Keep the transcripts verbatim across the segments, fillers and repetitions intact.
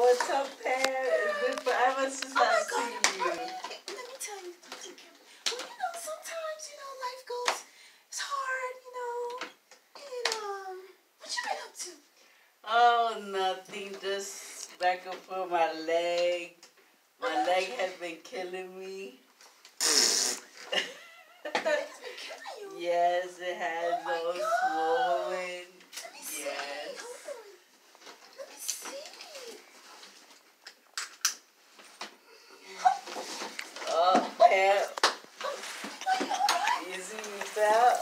what's up, Pam? It's been forever since oh I've God, seen you. let me tell you something, Kim. Well, you know, sometimes, you know, life goes, it's hard, you know, and, um, what you been up to? Oh, nothing. Just back and forth my leg. My leg has been killing me. It's been killing you? Yes, it has. Oh my Those God. swollen. Let me see. Yes. Hold on. Let me see. Oh, Pam. Are you alright? You see me fell?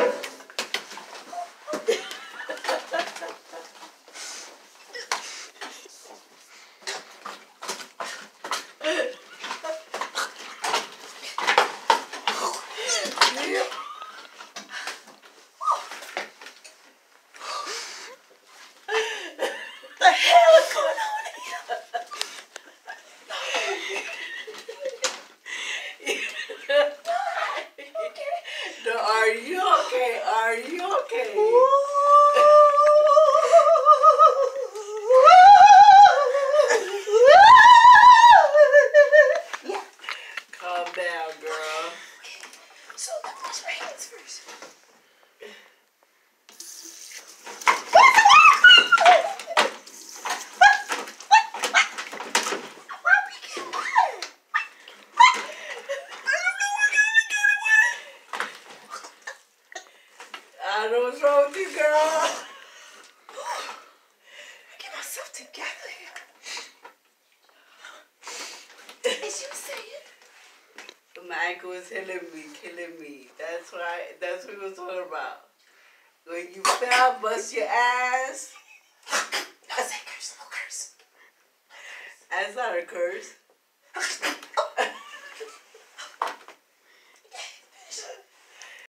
The hell is going on here? No, are you okay? Are you okay? Yeah. Calm down, girl. Okay. So let me wash my hands first. I don't know what's wrong with you, girl. Get myself together here. As you saying? My ankle is killing me, killing me. That's why. That's what we was talking about. When you fell, bust your ass. I say curse, no curse. That's not a curse.